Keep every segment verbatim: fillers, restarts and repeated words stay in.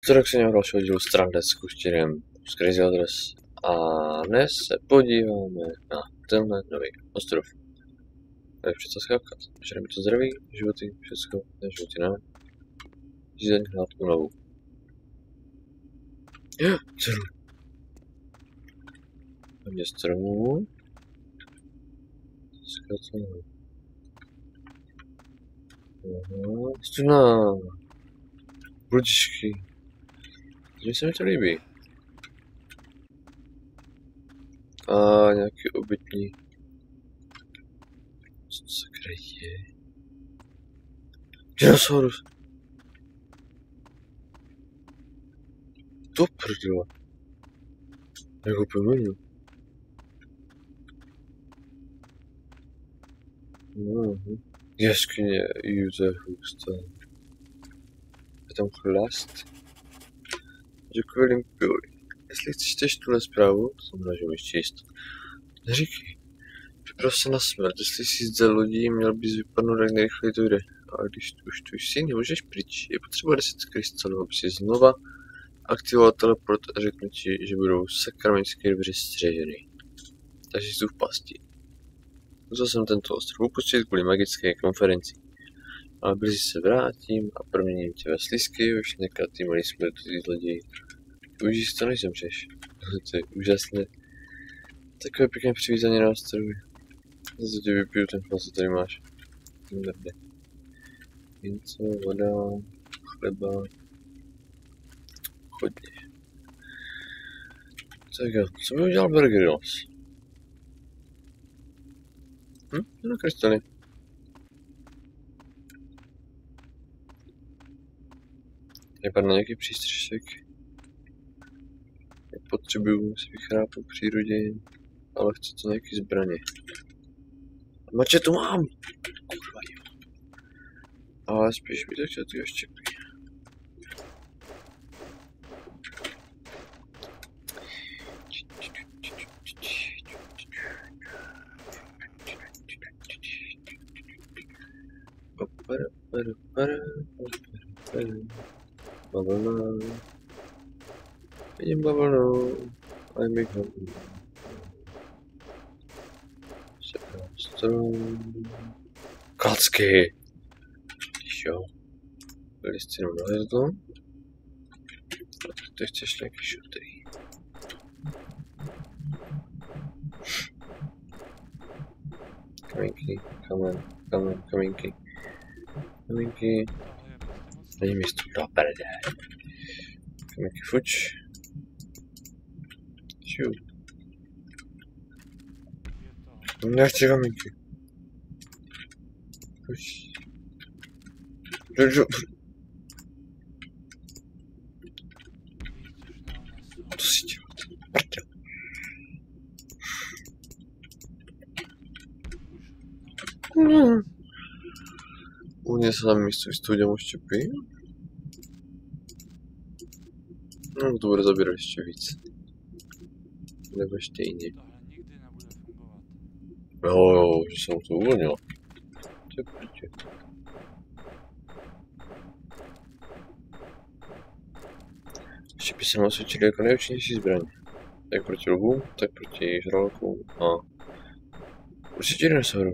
Zdravím se nějak dalšího dílu Stranded s Kuštěrem z Crazy Adres. A dnes se podíváme na tenhle nový ostrov. To je přece skákat. Včera mi to zdraví, životy, všecko, ne životy, ne. Řízeň, hlad, únavu. Jo, strům. Hodně stromů. Skácení. Aha, stuna. Budičky. Takže se mi to líbí. A nějaký obytní. Co to sakra je? Dinosaurus. To prdele. Jak ho pojmenuji? Mhm. Jeskyně, Juze, Husta. Je tam chlast. Děkuji, linkuj. Jestli chceš čteš tuhle zprávu, to znamená, že můžeš číst. Neříkej. Připrav se na smrt, jestli jsi zde lodí, měl bys vypadnout, jak nejrychleji to jde. A když už tu jsi, nemůžeš pryč. Je potřeba deset krystalů, aby si znova aktivoval teleport a řeknu ti, že budou sakramentsky dobře střeženy. Takže jsi tu v pasti. Musel jsem tento ostrov upustit kvůli magické konferenci. Ale brzy se vrátím a proměním tě ve slizky, už nekatý malý smrtelý zloděj. Užij si to, než zemřeš. To je úžasné. Takové pěkné přivízání na ostrově. Zase tě vypiju ten chlad, co tady máš. Mrde. Něco, voda, chleba. Chodně. Tak jo, co by udělal Bear Grylls? Hm? No krystaly. Vypadá nějaký přístřešek. Nepotřebuju si vychrát po přírodě, ale chci to nějaký zbraně. Mačetu mám! Kurva jo. Ale spíš mi to chtěl ty oštěpí. Bavlna. Vidím bavlnu. A mi ho. Strom. Klacky. Jo. Listinu na hvězdu. A tak to chceš nějaký šutry. Kamínky, kamen, kamen, kamínky. Kamínky. Není místo do prdě. Kamínky fuč. Ču. Nechci kamínky. Fuč. Jojo. To si dělat. Prdě. Mm. U mě se tam místo vystoudě štěpí. No to bude zabírat ještě víc. Nebo ještě jiný. Jo, jo, že jsem to uvolnil. To je proti. Štěpy se nám osvědčily jako nejúčinnější zbraň. Jak proti lvům, tak proti žralokům a určitě dinosaurům.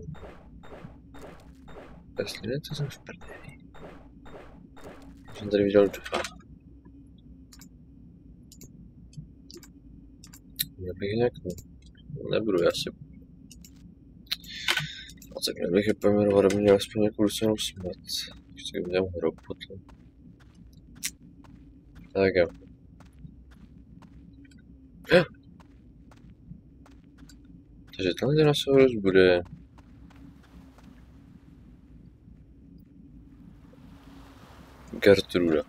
Jestli ne, to jsem v prdeli. Jsem tady viděl dva. Měl bych nějak... Nebudu, já si... A tak měl bych je pojmenovat, aby měl aspoň nějakou důstojnou smrt. Ještě bych měl hrob potom. Tak jo. Ja. Takže ten dinosaurus bude... Gertruda.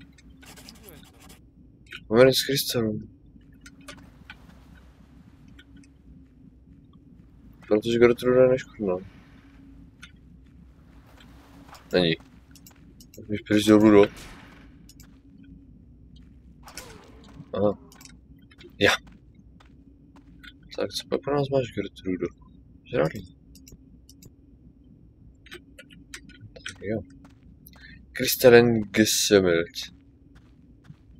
Máme z krystalů. Protože Gertruda je neškodná. Není. Tak bych přišel Ludo. Aha. Ja. Tak co pak po nás máš, Gertrudo? Žrádný. Tak jo. Kristalen gesammelt.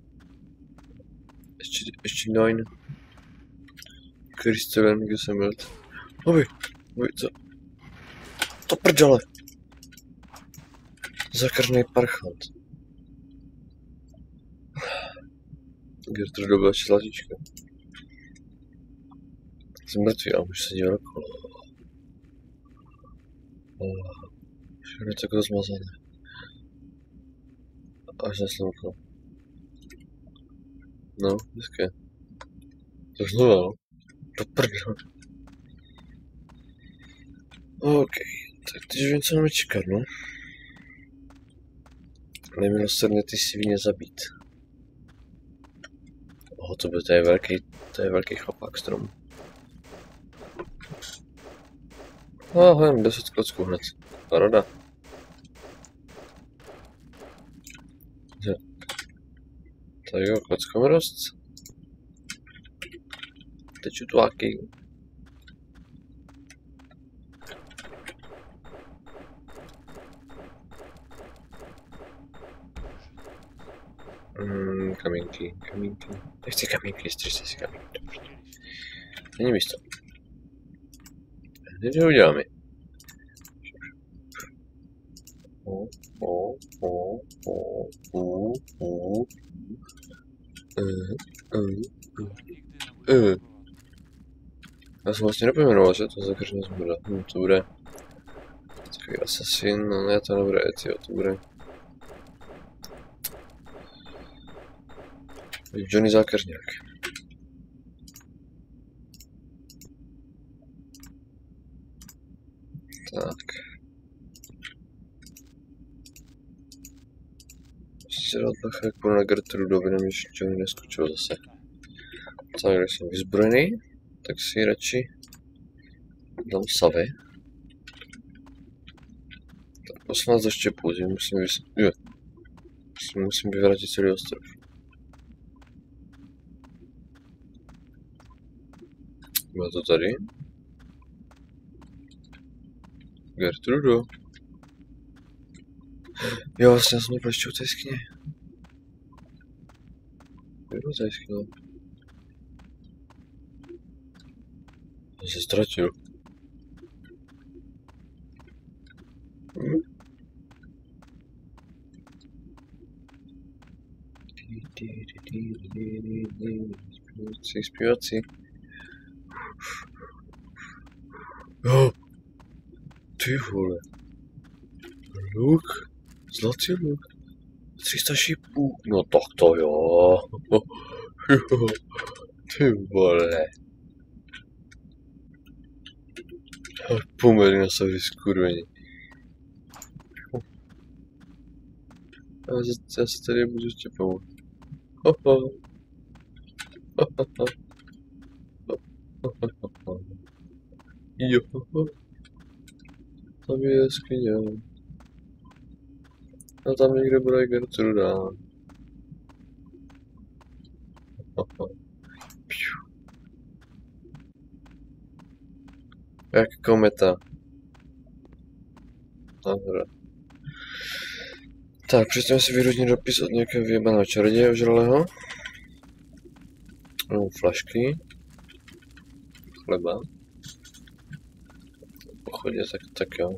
Ještě, ještě nine. Kristelen, kde jsem byl. Oj, oj, co? To prdele. Zakrnej parchant. Gertrude byla zlatíčka. Jsem mrtvý a už se dívá okolo. Všechno je tak rozmazané. Až na slunko. No, hezké. To znova, no. To prdele. OK, tak teď už něco máme čekat, no. Nemilosrdně ty svině zabít. Oho, to by, to je velký, to je velký chlapák strom. Aha, jen deset klocků hned. Paráda. Tak jo, klockomerost. Teď utláky. Mm, kamínky, kamínky. Nechci kamínky, střižte si kamínky. Není místo. Hned ho uděláme. O, o, o, o, o, o. Uh, uh, uh. Já jsem vlastně nepojmenoval, že to zakrčená zmluda. Hm, to bude takový asasin, no ne, to nebude Ezio, to bude Johnny Zákeřňák. Tak. Musím si dát bacha, jak půjdu na Gertrudovi, nevím, že Johnny neskočil zase. Tak, když jsem vyzbrojený, tak si radši dám savy. Tak osmnáct do štěpů, že musím, vys... jo. musím, musím vyvrátit celý ostrov. Má to tady. Gertrudo. Jo, vlastně já jsem měl ještě u té jeskyně. Bylo té jeskyně. Já se ztratil. Hm? Zpívací, zpívací. Jo. Ty vole. Luk. Zlatý luk. tři sta šipů. No tak to jo. Ty vole. Poměrně na sobě skurvení. Já se tady budu ještě pomoct. Hoho. Jo. Tam je jeskyně. A tam někde bude Gertruda. Jak kometa. Dobré. Tak, předtím si vyrůzní dopis od nějakého vyjebaného čaroděje ožralého. No, flašky. Chleba. V pochodě, tak, tak jo.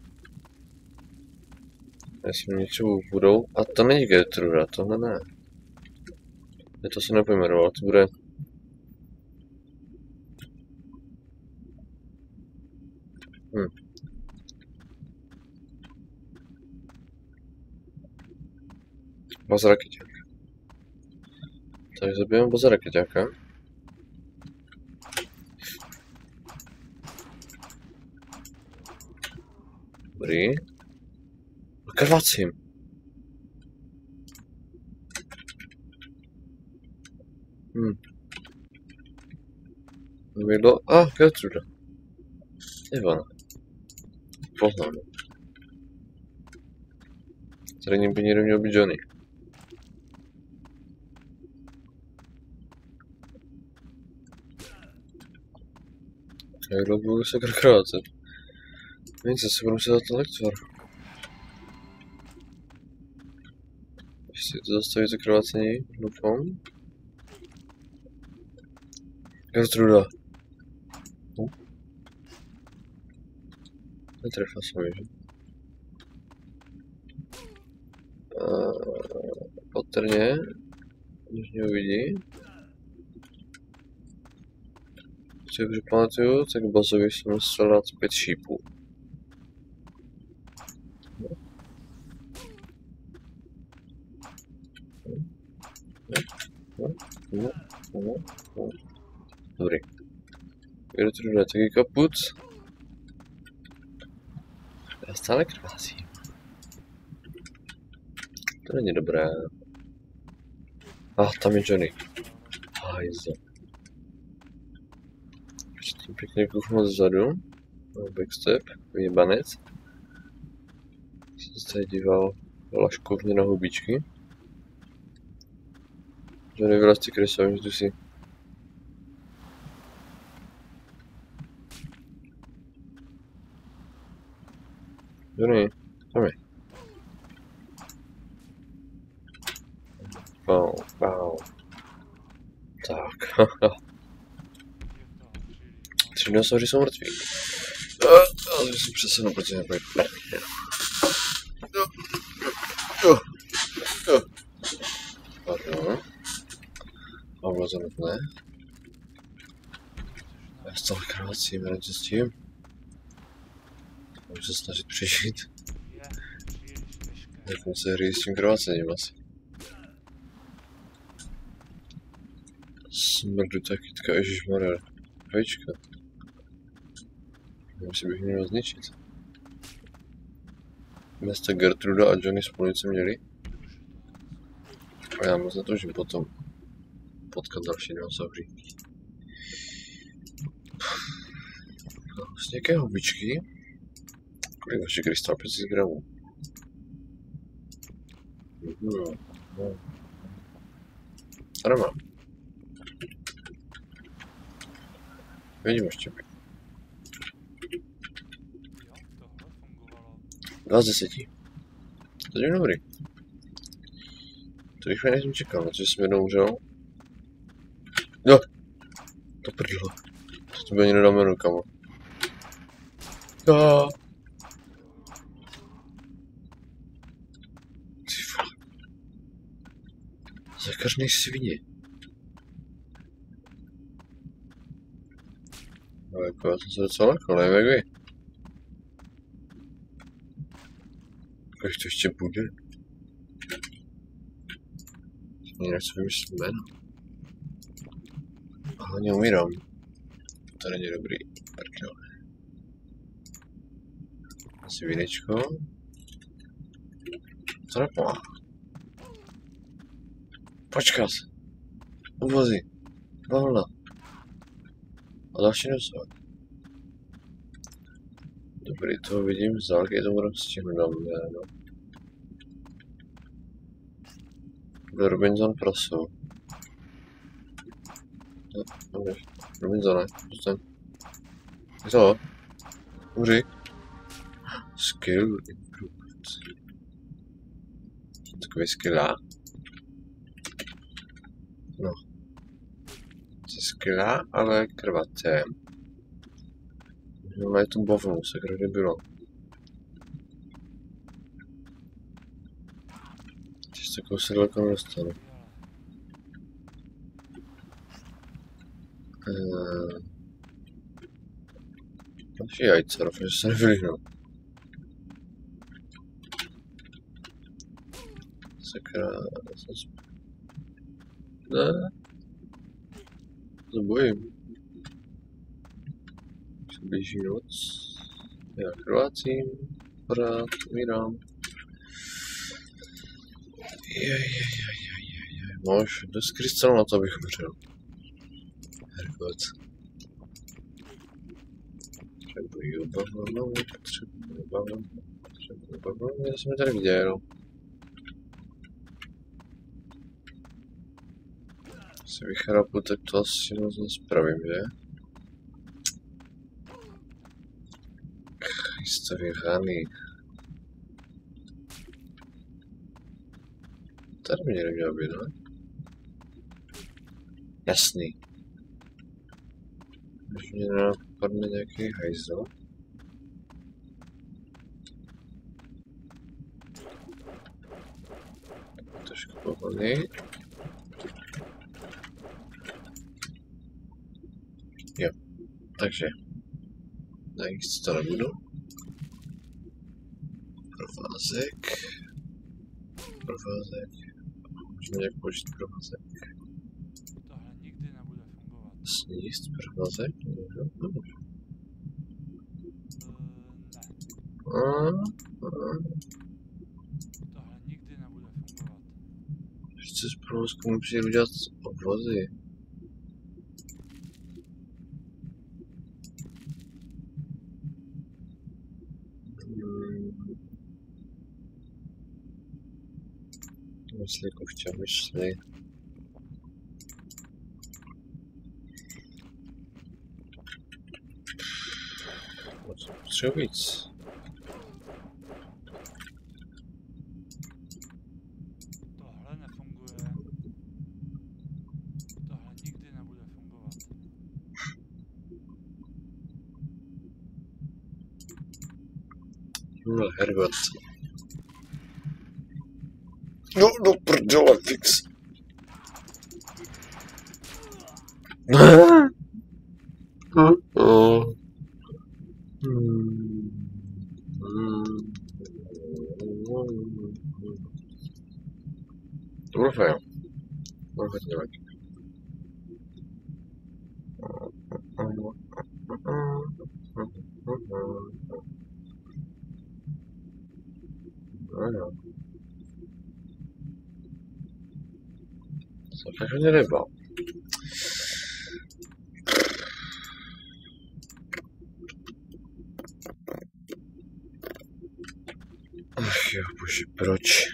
Jestli mě něco budou. A to není Gertruda, tohle ne. Je to se nepojmenoval, to bude... Hm. Baza rakeťák. Tak zabijeme baza rakeťáka. Dobrý. Krvacím. Hm. Mydlo. A, ah, Gertruda. Ivana. Poznám. Tady by někdo měl být Johnny. Jak dlouho budu se krkrát? Víc, se budu muset dát ten lektor. Ještě to zastaví to krvácení, doufám. Gertruda. Hm? Netrefil jsem ji, že? Uh, patrně, když mě uvidí. Co dobře pamatuju, tak Bazovi jsem musel dát pět šípů. Dobrý. Gertruda taky kaput. Já stále krvácím. To není dobré. Ah, tam je Johnny. Hajzo. Ještě pěkně kuchnu zezadu. Backstep, vyjebanec. Jsem se tady díval laškovně na hubičky. Johnny, vylez ty kryso, jdu si. Johnny, tam je. Pau, pau. Tak, haha. Tři dinosauři jsou mrtví. Ale jsem přesunul, protože nebude prdě. Jo, jo, jo. Pardon. A bylo to nutné. Já stále krvácím, rád se s tím. Můžu se snažit přežít. Dokonce hry s tím krvácením asi. Smrdu ta kytka, ježišmarja. Vajíčka. Nevím, jestli bych měl zničit. Města Gertruda a Johnny spolu něco měli. A já moc netoužím potom potkat další dinosaury. Z nějaké hubičky. Kolik vaše krystal? pět set gramů. Hmm. No. A nemám. Vidím ještě. Dva z deseti. To je dobrý. To rychle než jsem čekal, protože jsem jednou umřel. Jo! To prdlo. To by ani nedáme rukama. Jo! Ty vole. Zakařnej svině. No jako já jsem se docela lekl, nevím jak vy. Kolik to ještě bude? Ani nechci vymyslet jméno. A hlavně umírám. To není dobrý. Prdel. Asi vínečko. To nepomáhá. Počkat. Uvozy. Volna. A další nosovat. Dobrý, toho vidím, z dálky to budu stihnout na jméno. Byl Robinson prasou. No, dobrý. Robinsone, zůstaň. Co? Umři. Skill improved. Takový skilla. No. Jsi skilla, ale krvaté. Mají tu bavnu, se kde bylo. Když takovou se daleko nedostanu. Eee... Další jajce, doufám, že se nevylíhnou. Sakra... Ne. To bojím. Blíží noc. Já krvácím. Pořád umírám. Jejjejjejjejjej. Máš dost krystal na to, abych umřel. Hergot. Potřebuji bavlnu, potřebuji bavlnu, potřebuji bavlnu. Já jsem je tady viděl. Se vychrapu, tak to asi moc nespravím, že? Historie rany. Tady mě nemělo být, ne? Jasný. Když mě napadne nějaký hajzl. Trošku pohodlný. Jo, takže najíst to nebudu. Provázek. Provázek. Můžeme nějak použít provázek. Tohle nikdy nebude fungovat. Sníst provázek? Můžu? Můžu. Uh, ne. A, a. Tohle nikdy nebude fungovat. Ještě z provozku musí udělat obvozy. Mysli kovča, myšli. Potřebuji víc. Tohle nefunguje. Tohle nikdy nebude fungovat. No, Herbert. No, do prdele, fix. Oh. To bylo fajn. Bylo hodně lehké. No jo. Jsem fakt hodně rybal. Ach jo, bože, proč?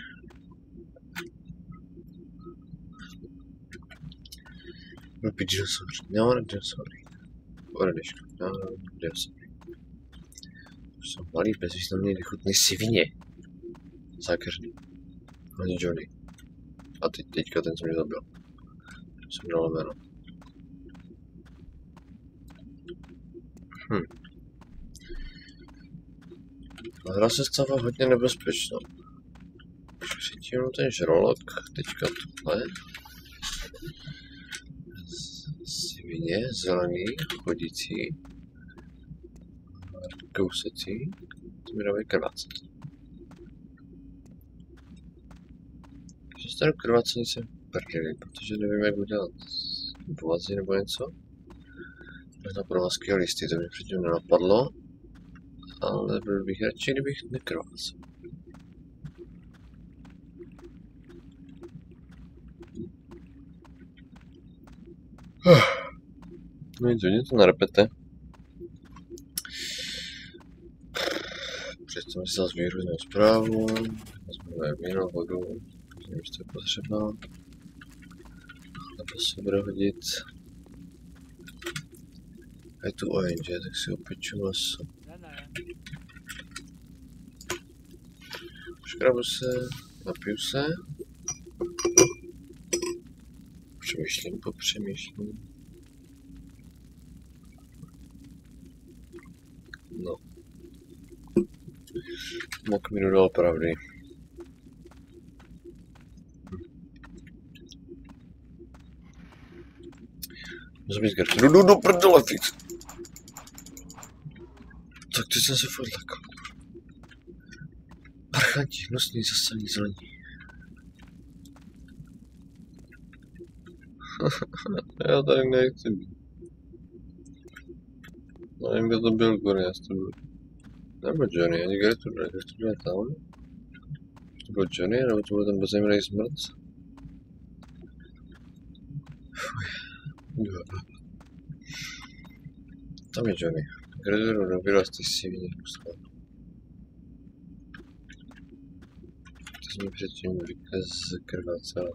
Blbý dinosauři. No, ne dinosaury. Oradeška. No, no, dinosaury. Už jsou malý, bezvýznamný, nechutný svině. Zákeřný. Ani Johnny. A teď, teďka ten, co mě zabil. Jsem dal jméno. Hm. Ta hra se stává hodně nebezpečnou. Předtím ten žralok, teďka tohle. Svině, zelený, chodící. Kousecí. To mi dávají krvácet. Přestanu krvácení se prdeli, protože nevím, jak udělat bohazy nebo něco. Možná provázky a listy, to mě předtím nenapadlo. Ale byl bych radši, kdybych nekrvácel. No nic, hodně to narepete. Představím si zase výrůznou zprávu. Vezmeme víno, vodu. Nevím, co je potřeba. Na to se bude hodit. A je tu oheň, že? Tak si opeču maso. Ne, ne. Škrabu se, napiju se. Přemýšlím, popřemýšlím. No. Mok mi dodal pravdy. Můžu být kartu. Jdu do prdele, fix. Tak teď jsem se fakt lakal. Parchanti, hnusný, zasaný, zelení. Já tady nechci být. Nevím, kdo to byl, Gory, já to byl. Nebo Johnny, ani kde to byl, kde to byl tam? To byl Johnny, nebo to byl ten bezejmenej smrt? Fuj. Tam je Johnny. Graduju do vyrostly sivní ústav. To jsme předtím vykaz krvácela.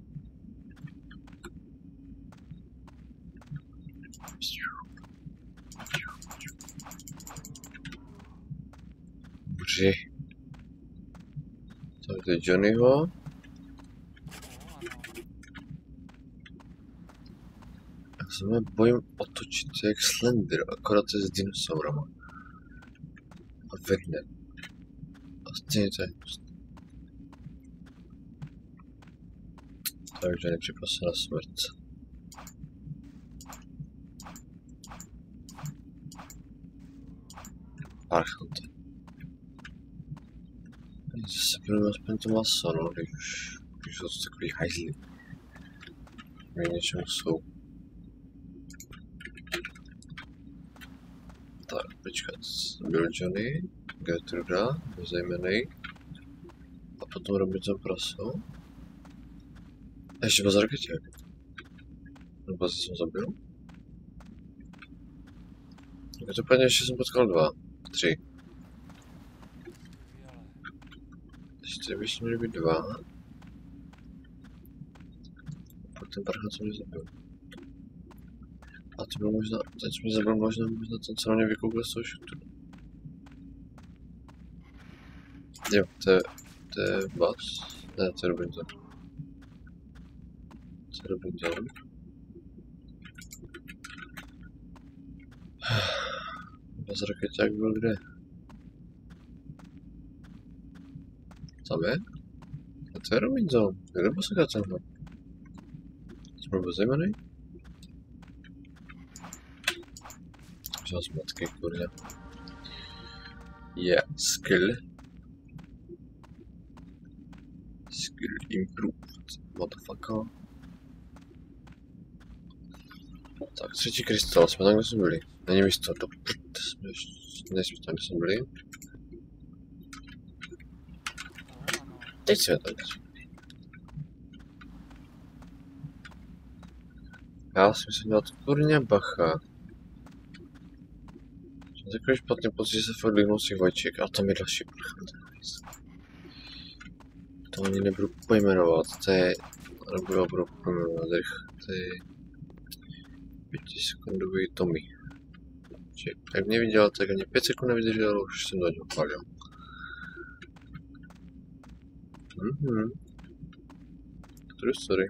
Bože. To je Johnnyho. Já se mě bojím o to točit jak Slender, akorát je s dinosaurama. A vedne. A stejně to je. Takže nepřiprav se na smrt. Parchante. Zase budeme aspoň to maso, no, když už, když jsou to takový hajzly. Mě něčemu jsou. Tak, počkat. Byl Johnny, Gertruda, bezejmenej. A potom Robinson praso. A ještě bazar kyťák. Nebo zase jsem zabil? Každopádně ještě jsem potkal dva. Tři. Ještě by měly být dva. Pak ten parchat co mě zabil. A to byl možná, teď mě zabil možná, možná ten, co na mě vykoukl z toho šutu. Jo, to je, to je Bas. Ne, to je Robinson. To je Robinson. Bas rakeťák byl kde? Tam je? A to je Robinson. Kde byl se tenhle? Jsme bezejmenej? Vzal zmatky, kurňa. Yeah, skill. Skill improved. Motherfucker. Tak, třetí krystal, jsme tam, kde jsme byli. Není místo, do prd, jsme ještě, nejsme tam, kde jsme byli. Teď jsme tam, kde jsme byli. Já si musím dát kurně bacha. Jsem takový špatný pocit, že se fakt líhnul si vojček a tam je další prchant. To ani nebudu pojmenovat, to je, nebudu budu pojmenovat, to je pětisekundový Tommy. Jak mě viděl, tak ani pět sekund nevydržel, už jsem do něho palil. Mhm. True story.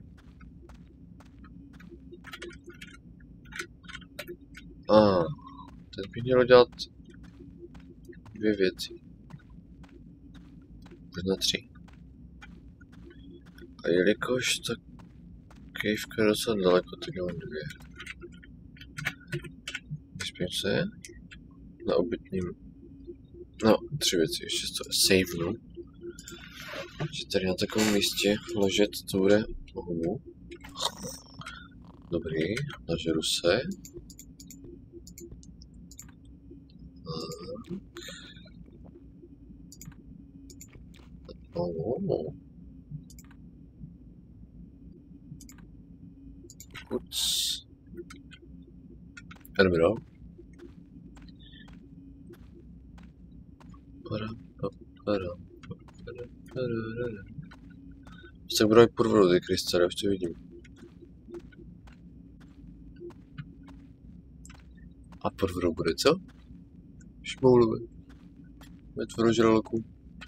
A, ah, teď bych měl dělat dvě věci. Možná tři. A jelikož ta kejvka je docela daleko, tak mám dvě. Vyspím se na obytním. No, tři věci, ještě to savenu. Že tady na takovém místě ležet to bude humu. Dobrý, nažeru se. Oh. Ups. Jdeme dál. Se budou i porvolu ty krystaly, už to vidím. A porvolu bude co? Šmoulové. Metvoru žraloku.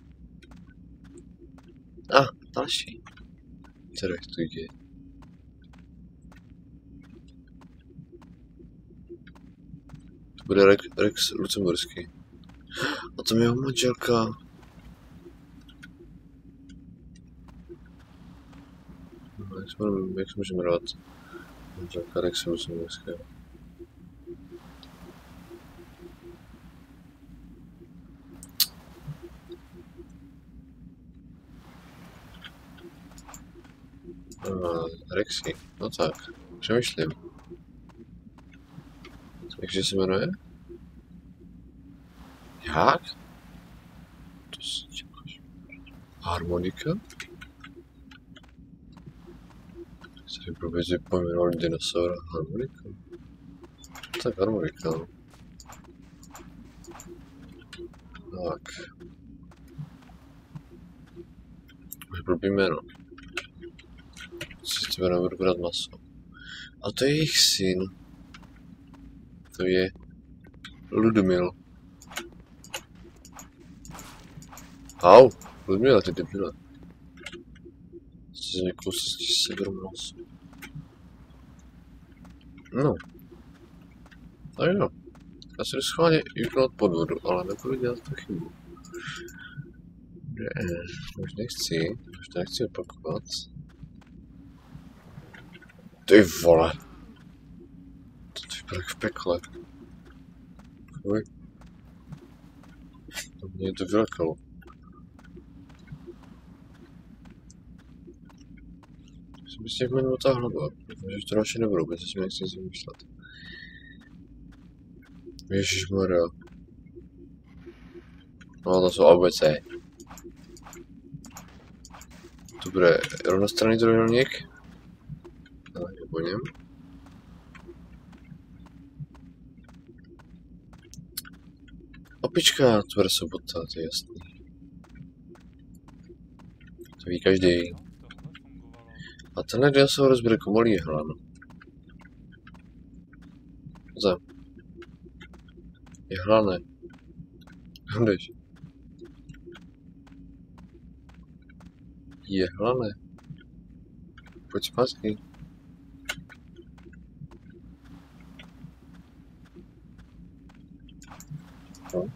A, ah, další. Co jak to jde? To bude Rex, Rex Lucemburský. A to je jeho manželka. No, jak, jsme, jak se můžeme rád? Manželka Rex Lucemburského. Uh, Rexy, no tak, přemýšlím. Takže se jmenuje? Jak? To si čekáš. Harmonika? Se vypovědět pojmenoval dinosaura harmonika? Tak harmonika, no. Tak. Už blbý jméno. Si tebe nebudu brát maso. A to je jejich syn. To je Ludmil. Au, Ludmila, ty debile. Jsi z někoho si seberu maso. No. Tak jo. Já si jdu schválně juknout pod vodu, ale nebudu dělat tu chybu. Ne, už nechci, už to nechci opakovat. Ty vole. To vypadá jak v pekle. Uj. To mě to vylekalo. Jsem by s těch jmenů otáhla, že to další nebudu, protože si nechci nic vymýšlet. Ježišmarja. No to jsou A B C. Dobré, rovnostranný trojúhelník. Ale je po něm. Opička, to bude sobota, to je jasný. To ví každý. No, tohle fungovalo. A tenhle dinosaurus bude komolý jehla, no. Zem. Jehla ne. Jdeš. Jehla ne. Pojď zpátky. No.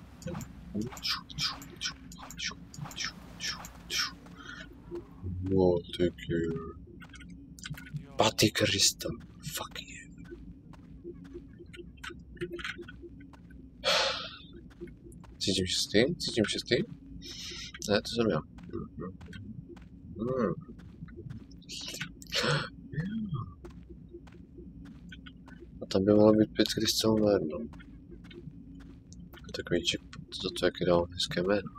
No, ty kýr. Jo, Paty Krista. Fuck yeah. Cítím šestý? Cítím šestý? Ne, to jsem já. Hmm. A tam by mohlo být pět krystalů na jednom. Takový čip, za to, jak je dal hezké jméno.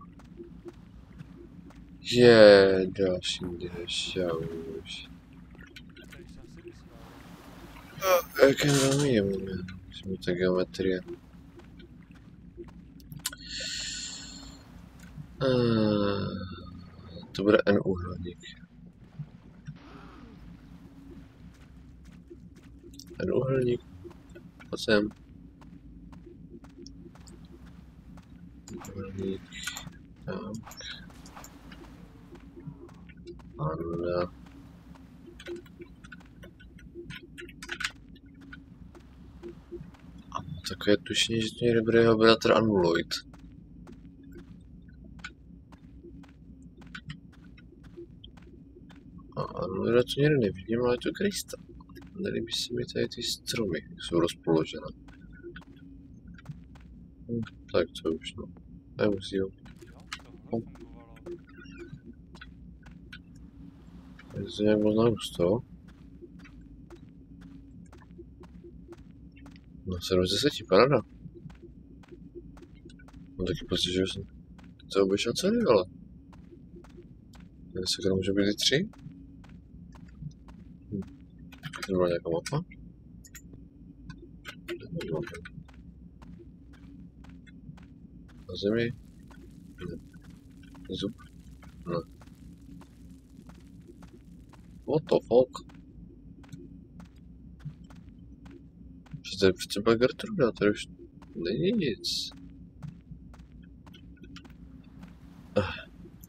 Je, další dinosaurus. tady jsem si myslel. Jaké velmi jemné. Musím ta geometrie. Uh, to bude N úhelník. N úhelník. Pojď sem. Úhelník. Tak. Ano. A takové tušení, že to někde bude jeho bratr Anuloid. A Anuloida to někde nevidím, ale je to Krista. Nelíbí se mi tady ty stromy, jak jsou rozpoložené. Hm, tak to už no. Nemusí ho. Jo, tohle fungovalo. Je to nějak moc nahusto. No sedm z deseti, paráda. Mám taky pocit, že jsem to obešel celý, ale... Jestli to může být i tři? Hm. To byla nějaká mapa? Mapa. Na zemi? Ne. Zub? Ne. What the fuck? Že tady přece byla Gertruda, tady už není nic. Ah.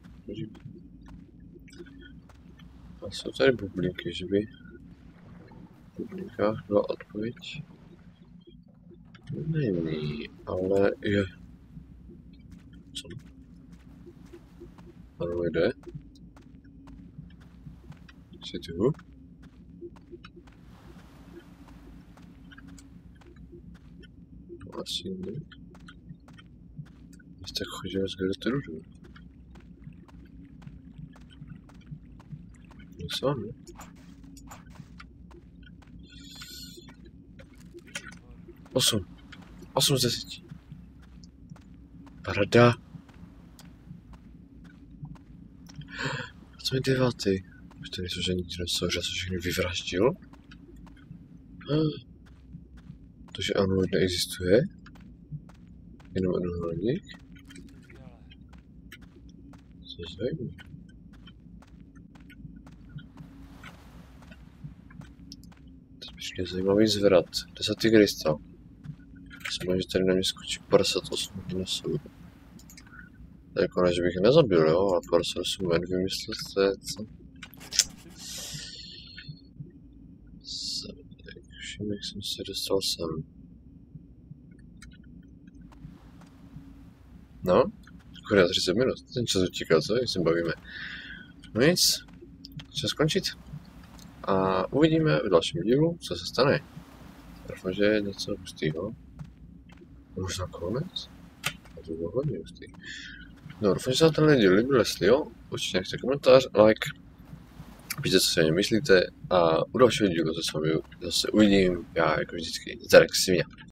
A jsou tady bublinky, že by v bublinkách byla odpověď? Není, ale je. Co? Ano, jde. Jsi tu? Asi ne. Jste chodil z Gertrudu. S vámi? Osm. Osm z deseti. Parada. A co je devátý? Už to nejsou žádný dinosauři, já jsem všechny vyvraždil. To, že ano, neexistuje. Jenom jednohledník. Co zajímavé. Teď je zajímavý zvrat. Desátý krystal. Myslím, že tady na mě skočí padesát osm dinosaurů. To je jako ne, že bych je nezabil, jo, ale padesát osm med vymyslet, to je co? Všim, jak jsem se dostal sem. No, kurwa, třicet minut. Ten čas utíkal, co? Jak se bavíme. No nic, čas skončit. A uvidíme v dalším dílu, co se stane. Doufám, že je něco hustýho. Možná konec? A to bylo hodně hustý. No, doufám, že se vám tenhle díl líbil, jestli jo. Určitě nechte komentář, like. Píšte, co si o něm myslíte. A u dalšího dílu se s vámi zase uvidím. Já jako vždycky. Zarek, svině.